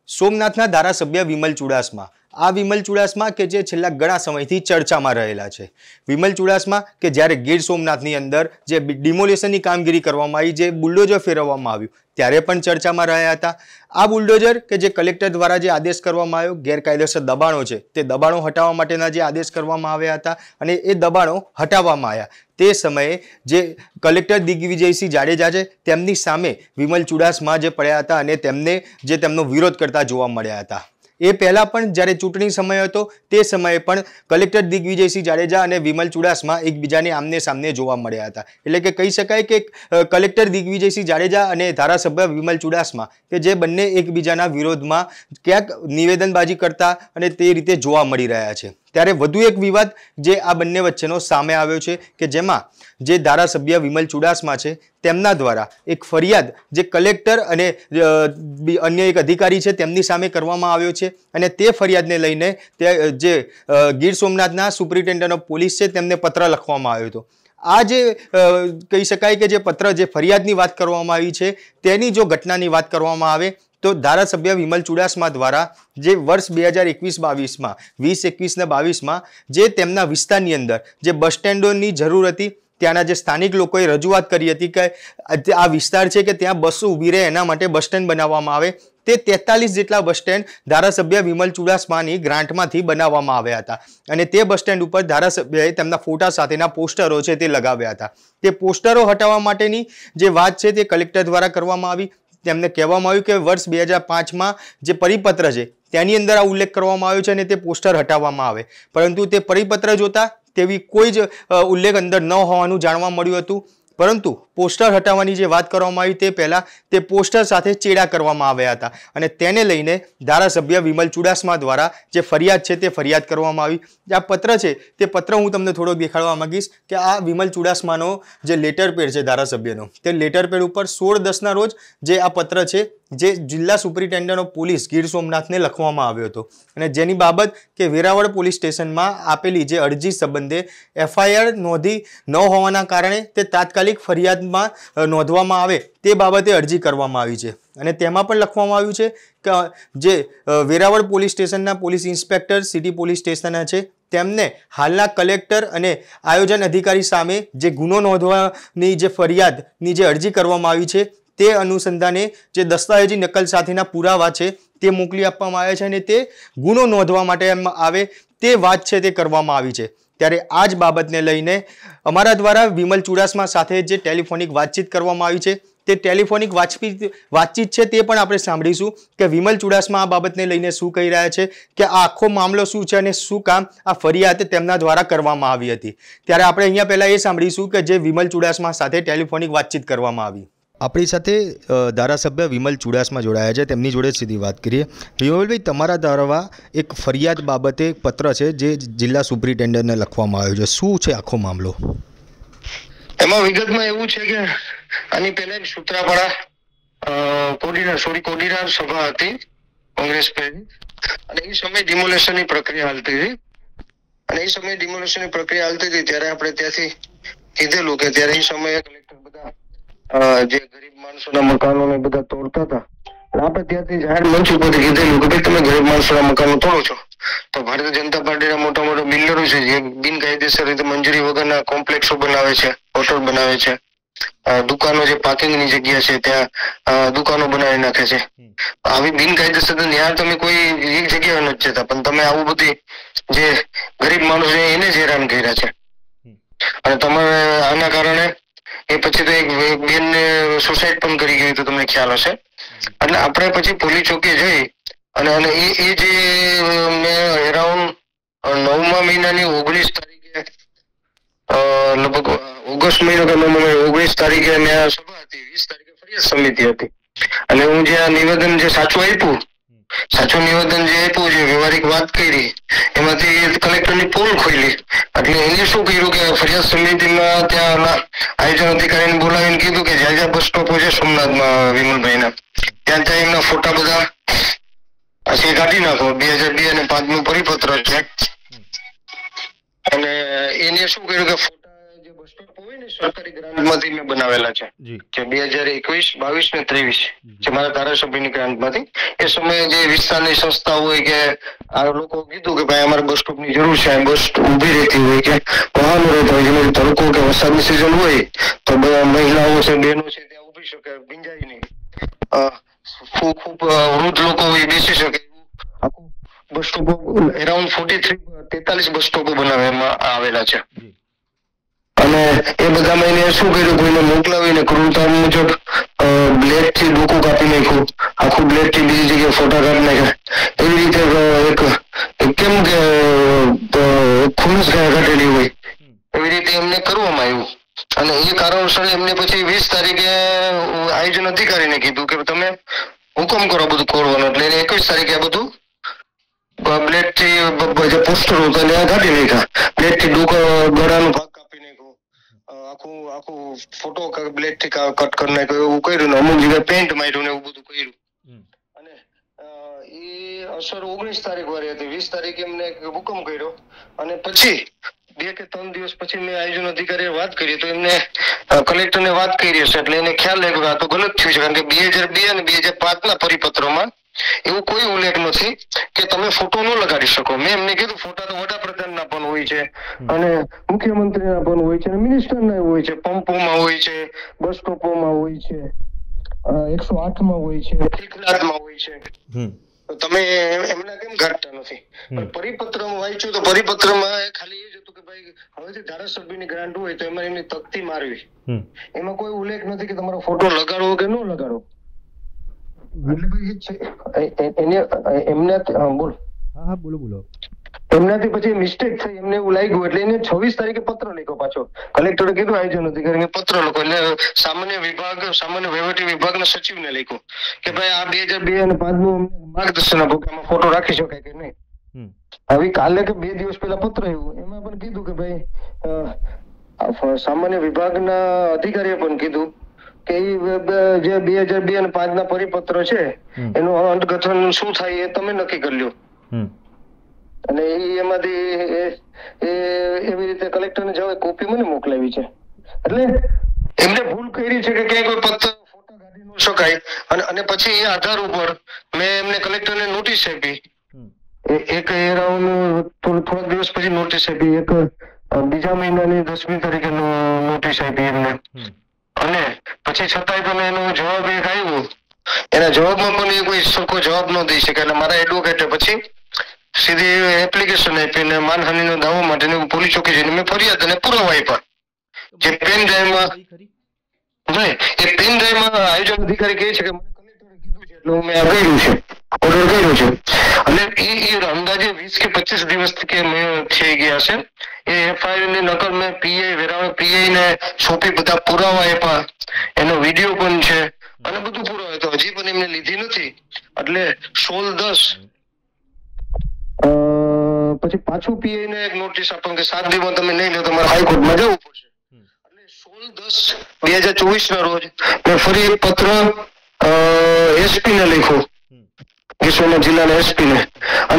સોમનાથના ધારાસભ્ય વિમલ ચુડાસમા આ વિમલ ચુડાસમા કે જે છેલ્લા ઘણા સમયથી ચર્ચામાં રહેલા છે। વિમલ ચુડાસમા કે જ્યારે ગીર સોમનાથની અંદર જે ડિમોલેશનની કામગીરી કરવામાં આવી, જે બુલડોઝર ફેરવવામાં આવ્યું ત્યારે પણ ચર્ચામાં રહ્યા હતા। આ બુલડોઝર કે જે કલેક્ટર દ્વારા જે આદેશ કરવામાં આવ્યો, ગેરકાયદેસર દબાણો છે તે દબાણો હટાવવા માટેના જે આદેશ કરવામાં આવ્યા હતા અને એ દબાણો હટાવવામાં આવ્યા તે સમયે જે કલેક્ટર દિગ્વિજયસિંહ જાડેજા છે તેમની સામે વિમલ ચુડાસમા જે પડ્યા હતા અને તેમને જે તેમનો વિરોધ કરતા જોવા મળ્યા હતા। એ પહેલા પણ જ્યારે ચૂંટણી સમય હતો તે સમયે પણ કલેક્ટર દિગ્વિજયસિંહ જાડેજા અને વિમલ ચુડાસમા એકબીજાને આમને સામને જોવા મળ્યા હતા। એટલે કે કહી શકાય કે કલેક્ટર દિગ્વિજયસિંહ જાડેજા અને ધારાસભ્ય વિમલ ચુડાસમા કે જે બંને એકબીજાના વિરોધમાં ક્યાંક નિવેદનબાજી કરતા અને તે રીતે જોવા મળી રહ્યા છે। ત્યારે વધુ એક વિવાદ જે આ બંને વચ્ચેનો સામે આવ્યો છે કે જેમાં જે ધારાસભ્ય વિમલ ચુડાસમા છે તેમના દ્વારા એક ફરિયાદ જે કલેક્ટર અને અન્ય એક અધિકારી છે તેમની સામે કરવામાં આવ્યો છે અને તે ફરિયાદને લઈને જે ગીર સોમનાથના સુપ્રિન્ટેન્ડન્ટ ઓફ પોલીસ છે તેમને પત્ર લખવામાં આવ્યો હતો। આ જે કહી શકાય કે જે પત્ર જે ફરિયાદની વાત કરવામાં આવી છે તેની જો ઘટનાની વાત કરવામાં આવે તો ધારાસભ્ય વિમલ ચુડાસમા દ્વારા જે વર્ષ 2021-22માં 2021 ને 22માં જે તેમના વિસ્તારની અંદર જે બસ સ્ટેન્ડોની જરૂર હતી ત્યાંના જે સ્થાનિક લોકોએ રજૂઆત કરી હતી કે આ વિસ્તાર છે કે ત્યાં બસો ઊભી રહે એના માટે બસ સ્ટેન્ડ બનાવવામાં આવે તે 43 જેટલા બસ સ્ટેન્ડ ધારાસભ્ય વિમલ ચુડાસમાની ગ્રાન્ટમાંથી બનાવવામાં આવ્યા હતા અને તે બસ સ્ટેન્ડ ઉપર ધારાસભ્યએ તેમના ફોટા સાથેના પોસ્ટરો છે તે લગાવ્યા હતા। તે પોસ્ટરો હટાવવા માટેની જે વાત છે તે કલેક્ટર દ્વારા કરવામાં આવી। તેમને કહેવામાં આવ્યું કે વર્ષ 2005માં જે પરિપત્ર છે તેની અંદર આ ઉલ્લેખ કરવામાં આવ્યો છે અને તે પોસ્ટર હટાવવામાં આવે, પરંતુ તે પરિપત્ર જોતા તેવી કોઈ જ ઉલ્લેખ અંદર ન હોવાનું જાણવા મળ્યું હતું। પરંતુ પોસ્ટર હટાવવાની જે વાત કરવામાં આવી તે પહેલા તે પોસ્ટર સાથે ચેડા કરવામાં આવ્યા હતા અને તેને લઈને ધારાસભ્ય વિમલ ચુડાસમા દ્વારા જે ફરિયાદ છે તે ફરિયાદ કરવામાં આવી। આ પત્ર છે તે પત્ર હું તમને થોડો દેખાડવા માંગીશ કે આ વિમલ ચુડાસમાનો જે લેટર પેડ છે ધારાસભ્યનો તે લેટર પેડ ઉપર 16/10ના રોજ જે આ પત્ર છે જે જિલ્લા સુપ્રિન્ટેન્ડન્ટ ઓફ પોલીસ ગીર સોમનાથને લખવામાં આવ્યો હતો અને જેની બાબત કે વેરાવળ પોલીસ સ્ટેશનમાં આપેલી જે અરજી સંબંધે FIR નોંધી ન હોવાના કારણે તે તાત્કાલિક ફરિયાદમાં નોંધવામાં આવે તે બાબતે અરજી કરવામાં આવી છે અને તેમાં પણ લખવામાં આવ્યું છે કે જે વેરાવળ પોલીસ સ્ટેશનના પોલીસ ઇન્સ્પેક્ટર સિટી પોલીસ સ્ટેશનના છે તેમને હાલના કલેક્ટર અને આયોજન અધિકારી સામે જે ગુનો નોંધવાની જે ફરિયાદની જે અરજી કરવામાં આવી છે તે અનુસંધાને જે દસ્તાવેજી નકલ સાથેના પુરાવા છે તે મોકલી આપવામાં આવ્યા છે અને તે ગુનો નોંધવા માટે આવે તે વાત છે તે કરવામાં આવી છે। ત્યારે આ જ બાબતને લઈને અમારા દ્વારા વિમલ ચુડાસમા સાથે જે ટેલિફોનિક વાતચીત કરવામાં આવી છે તે ટેલિફોનિક વાતચીત છે તે પણ આપણે સાંભળીશું કે વિમલ ચુડાસમા આ બાબતને લઈને શું કહી રહ્યા છે કે આ આખો મામલો શું છે અને શું કામ આ ફરિયાદ તેમના દ્વારા કરવામાં આવી હતી। ત્યારે આપણે અહીંયા પહેલા એ સાંભળીશું કે જે વિમલ ચુડાસમા સાથે ટેલિફોનિક વાતચીત કરવામાં આવી। આપણી સાથે ધારાસભ્ય વિમલ ચુડાસમા જોડાયા છે, તેમની જોડે સીધી વાત કરીએ। વિમલભાઈ, તમારા દ્વારા એક ફરિયાદ બાબતે પત્ર છે જે જિલ્લા સુપ્રિન્ટેન્ડન્ટને લખવામાં આવ્યો છે, શું છે આખો મામલો? એમાં વિગતમાં એવું છે કે આની પહેલા સૂત્રાપાડા કોડીનાર સભા હતી કોંગ્રેસ પહેલી અને એ સમયે ડિમોલેશનની પ્રક્રિયા હાલતી હતી અને એ સમયે ડિમોલેશનની પ્રક્રિયા હાલતી હતી ત્યારે આપણે ત્યાંથી કીધેલું કે ત્યારે એ સમયે કલેક્ટર બધા જે ગરીબ માણસોના મકાનો ને બધા તોડતા હતા આપણે ત્યાંથી જાહેર મંચ ઉપરથી કીધેલું કે ભાઈ તમે ગરીબ માણસોના મકાનો તોડો છો તો ભારતીય જનતા પાર્ટીના મોટા મોટા બિલ્ડરો છે જે બિનકાયદેસર રીતે મંજૂરી વગરના કોમ્પ્લેક્સો બનાવે છે, હોટલ બનાવે છે, દુકાનો જે પાર્કિંગની જગ્યા છે ત્યાં દુકાનો બનાવી નાખે છે। આવી બિનકાયદેસર ત્યાં તમે કોઈ એક જગ્યાએ નથી જતા પણ તમે આવું બધી જે ગરીબ માણસો છે એને જ હેરાન કર્યા છે અને તમારે આના કારણે એ પછી તો એક બેનને સુસાઇડ પણ કરી ગઈ તો તમને ખ્યાલ હશે। એટલે આપણે પછી પોલીસ ચોકી જઈ અને એ જે મેં અરાઉન્ડ 9મા મહિનાની 19 તારીખે લગભગ ઓગસ્ટ મહિનો કે 19 તારીખે મેં સભા હતી, 20 તારીખે ફરિયાદ સમિતિ હતી અને હું જે આ નિવેદન જે સાચું નિવેદન જે આપ્યું છે વ્યવહારિક વાત કરી એમાંથી કલેક્ટરની પોલ ખોલી એટલે એને શું કર્યું કે ફરિયાદ સમિતિમાં ત્યાં આયોજન અધિકારીને બોલાવીને કીધું કે જ્યાં જ્યાં બસ સ્ટોપો છે સોમનાથમાં વિમલભાઈના ત્યાં એમના ફોટા બધા પછી કાઢી નાખો। 2002 અને 5નું પરિપત્ર છે અને એને શું કર્યું કે ફોટા જે બસ સ્ટોપ હોય ને સરકારી ગ્રાન્ટમાંથી મેં બનાવેલા છે કે 2021, 22 ને 23 જે મારા ધારાસભ્યની ગ્રાન્ટમાંથી એ સમયે જે વિસ્તારની સંસ્થા હોય કે આ લોકો કીધું કે ભાઈ અમારે બસ સ્ટોપની જરૂર છે, બસ ઊભી રહેતી હોય કે વાહનો રહેતા હોય, જેમાં તડકો કે વરસાદની સિઝન હોય તો મહિલાઓ છે, બહેનો છે ત્યાં ઊભી શકે, ભીંજાય નહીં, ખૂબ વૃદ્ધ લોકો હોય બેસી શકે, આખું બસ સ્ટોપ અરાઉન્ડ 43 બસ સ્ટોપો બનાવવામાં આવેલા છે. અને એ બધામાં એને શું કર્યું, કોઈને મોકલાવીને ક્રૂરતા મુજબ બ્લેડ થી ડોકું કાપી નાખ્યું, આખું બ્લેડ થી બીજી જગ્યાએ ફોટા કાઢી નાખ્યા. એવી રીતે એક કેમ કે ખુલ્લું કાઢેલી હોય એવી રીતે એમને કરવામાં આવ્યું. અને એ કારણસર એમને પછી 20 તારીખે આયોજન અધિકારીને કીધું કે તમે હુકમ કરો બધું ખોલવાનું, એટલે એને 21 તારીખે આ બધું બ્લેડ થી જે પોસ્ટર હતા એને કાઢી નાખ્યા, બ્લેડ થી ગળાનો ભાગ કાપી નાખ્યો, આખું ફોટો બ્લેડ થી કટ કરી નાખ્યો, એવું કર્યું ને અમુક જગ્યાએ પેન્ટ માર્યું ને એવું બધું કર્યું. અને એ અસર 19 તારીખ વાળી હતી. 20 તારીખે એમને હુકમ કર્યો અને પછી 2 કે 3 દિવસ પછી મેં આયોજન અધિકારીએ વાત કરી તો એમને કલેક્ટરને વાત કરી હશે એટલે એને ખ્યાલ લાગ્યો કે આ તો ગલત થયું છે, કારણ કે 2002 અને 2005 ના પરિપત્રોમાં એવું કોઈ ઉલ્લેખ નથી કે તમે ફોટો ન લગાડી શકો. મેં એમને કીધું ફોટા તો વડાપ્રધાનના પણ હોય છે અને મુખ્યમંત્રીના પણ હોય છે અને મિનિસ્ટરના હોય છે, પંપોમાં હોય છે, બસ સ્ટોપોમાં હોય છે, 108માં હોય છે, ઠીકનાથમાં હોય છે. તમે એમના કેમ કાઢતા નથી? પણ પરિપત્રમાં વાંચ્યું તો પરિપત્રમાં ખાલી એ જ હતું કે ભાઈ હવેથી ધારાસભ્યની ગ્રાન્ટ હોય તો એમાં એમની તકતી મારવી, એમાં કોઈ ઉલ્લેખ નથી કે તમારો ફોટો લગાડવો કે ન લગાડવો. એટલે ભાઈ એમને બોલ. હા બોલો બોલો. એમનાથી પછી મિસ્ટેક થઈ, એમને એવું લાગ્યું એટલે એને 26 તારીખે પત્ર લખ્યો પાછો. કલેક્ટરે કીધું આયોજન અધિકારીને પત્ર લખો, એટલે સામાન્ય વહીવટી વિભાગના સચિવને લખ્યો કે ભાઈ આ 2002 અને 5 નું માર્ગદર્શન આપો કે આમાં ફોટો રાખી શકાય કે નહીં. હવે કાલે કે 2 દિવસ પહેલા પત્ર આવ્યું, એમાં પણ કીધું કે ભાઈ સામાન્ય વિભાગના અધિકારીએ પણ કીધું કે જે 2002 અને 5 ના પરિપત્ર છે એનું અર્થઘટન શું થાય એ તમે નક્કી કરી લ્યો. અને એમાંથી એવી રીતે કલેક્ટરને જવાય કોપી મને મોકલાવી છે. એટલે એમને ભૂલ કરી છે કે ક્યાંય કોઈ પત્ર ફોટા કાઢી ન શકાય. અને પછી એ આધાર ઉપર મેં એમને કલેક્ટરને નોટિસ આપી, એક અરાઉન્ડ થોડાક દિવસ પછી નોટિસ આપી, એક બીજા મહિનાની 10મી તારીખે નોટિસ આપી એમને. અને પછી છતાંય તમે એનો જવાબ એક આવ્યો, એના જવાબમાં પણ એ કોઈ સરખો જવાબ ન દઈ શકે. એટલે મારા એડવોકેટે પછી સીધી એપ્લિકેશન આપીને માનહાનિનો દાવો માટે પોલીસ ચોકી જઈને મેં ફરિયાદ અને પુરાવા આપ્યા. જે પેન ડ્રાઈવમાં નહીં, એ પેન ડ્રાઈવમાં આયોજન અધિકારી કહે છે કે મને કલેક્ટરે કીધું છે એટલે મેં આ કર્યું છે, ઓર્ડર કર્યો છે. અને એ અંદાજે 20 કે 25 દિવસ કે મેં થઈ ગયા છે. એ એફઆઈઆર ની નકલ મેં વેરાવળ પીઆઈ ને સોંપી, બધા પુરાવા આપ્યા, એનો વિડીયો પણ છે અને બધું પુરાવા તો હજી પણ એમને લીધી નથી. એટલે 16/10 પછી પાછું પીઆઈ ને એક નોટિસ આપવાનું કે 7 દિવસમાં તમે નહીં લો તમારે હાઈકોર્ટમાં જવું પડશે. એટલે 16/10/2024 ના રોજ મેં ફરી એક પત્ર એસપી ને લખ્યો, ગીર જિલ્લાના એસપી ને. અને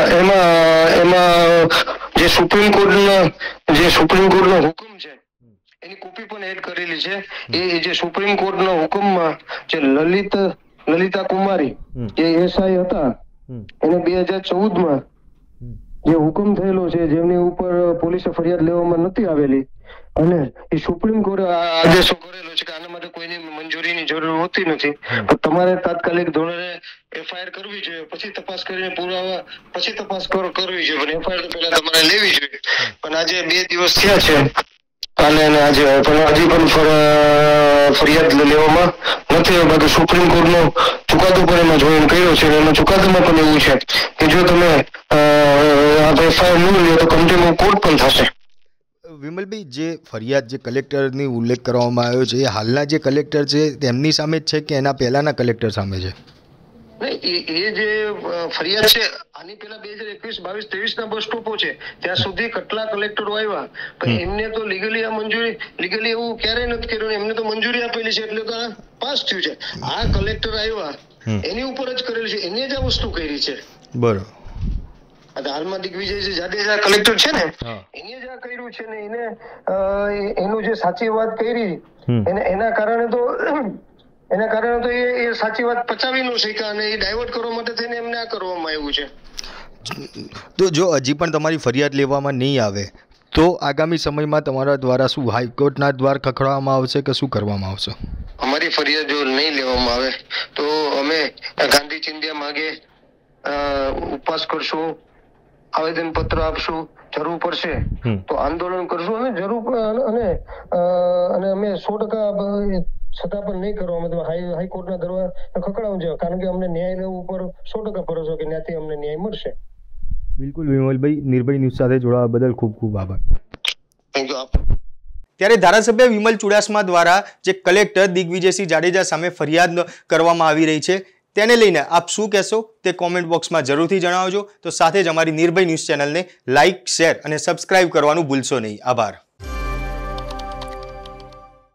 એમાં જે સુપ્રીમ કોર્ટનો હુકમ છે એની કોપી પણ એડ કરેલી છે. એ જે સુપ્રીમ કોર્ટનો હુકમમાં જે લલિતા કુમારી જે એસઆઈ હતા એને 2014માં જે હુકમ થયેલો છે જેમની ઉપર પોલીસે ફરિયાદ લેવામાં નથી આવેલી, અને એ સુપ્રીમ કોર્ટે આદેશો કરેલો છે કે આના માટે કોઈની મંજૂરીની જરૂર હોતી નથી, તો તમારે તાત્કાલિક ધોરણે એફઆઈઆર કરવી જોઈએ, પછી તપાસ કરીને પુરાવા પછી તપાસ કરવી જોઈએ, પણ એફઆઈઆર તો પહેલા તમારે લેવી જોઈએ. પણ આજે 2 દિવસ થયા છે કાલે અને આજે, પણ હજી પણ ફરિયાદ લેવામાં નથી. બાકી સુપ્રીમ કોર્ટનો ચુકાદો પણ એમાં જોઈન કર્યો છે. એનો ચુકાદોમાં પણ એવું છે કે જો તમે એફઆઈઆર ન લે તો કન્ટિન્યુ કોર્ટ પણ થશે. વિમલભાઈ, જે ફરિયાદ જે કલેક્ટરની ઉલ્લેખ કરવામાં આવ્યો છે એ હાલના જે કલેક્ટર છે તેમની સામે જ છે કે એના પહેલાના કલેક્ટર સામે છે? એ જે ફરિયાદ છે આની પેલા 2021, 22, 23 ના બસ સ્ટોપો છે ત્યાં સુધી કેટલા કલેક્ટરો આવ્યા, પણ એમને તો લીગલી એવું ક્યારેય નથી કર્યું. એમને તો મંજૂરી આપેલી છે એટલે તો પાસ થયું છે. આ કલેક્ટર આવ્યા એની ઉપર જ કરેલું છે, એને જ આ વસ્તુ કરી છે. બરોબર. હાલમાં દિગ્વિજય જાડેજા કલેક્ટર છે ને, હા. એને જે આ કર્યું છે ને, એનું જે સાચી વાત કરી એના કારણે તો એ સાચી વાત પચાવી ન શક્યા અને એ ડાયવર્ટ કરવા માટે થઈને એમને આ કરવામાં આવ્યું છે. તો જો હજી પણ તમારી ફરિયાદ લેવામાં નહીં આવે તો આગામી સમયમાં તમારા દ્વારા શું હાઈકોર્ટના દ્વાર ખખડવામાં આવશે કે શું કરવામાં આવશે? અમારી ફરિયાદ જો નહીં લેવામાં આવે તો અમે ગાંધી ચિંધ્યા માગે ઉપવાસ કરશું, આવેદન પત્ર આપશું, જરૂર પડશે તો આંદોલન કરશું અને અને અમે 100% છતાં પણ નહીં કરવા મતલબ હાઈકોર્ટના દરવાજા ખખડાવું છે, કારણ કે અમને ન્યાય લેવા ઉપર 100% ભરોસો કે ત્યાંથી અમને ન્યાય મળશે. બિલકુલ વિમલભાઈ, નિર્ભય ન્યૂઝ સાથે જોડાવા બદલ ખૂબ ખૂબ આભાર. Thank you. ત્યારે ધારાસભ્ય વિમલ ચુડાસમા દ્વારા જે કલેક્ટર દિગ્વિજયસિંહ જાડેજા સામે ફરિયાદ કરવામાં આવી રહી છે તેને લઈને આપ શું કહેશો તે કોમેન્ટ બોક્સમાં જરૂરથી જણાવજો. તો સાથે જ અમારી નિર્ભય ન્યૂઝ ચેનલને લાઇક, શેર અને સબસ્ક્રાઇબ કરવાનું ભૂલશો નહીં. આભાર.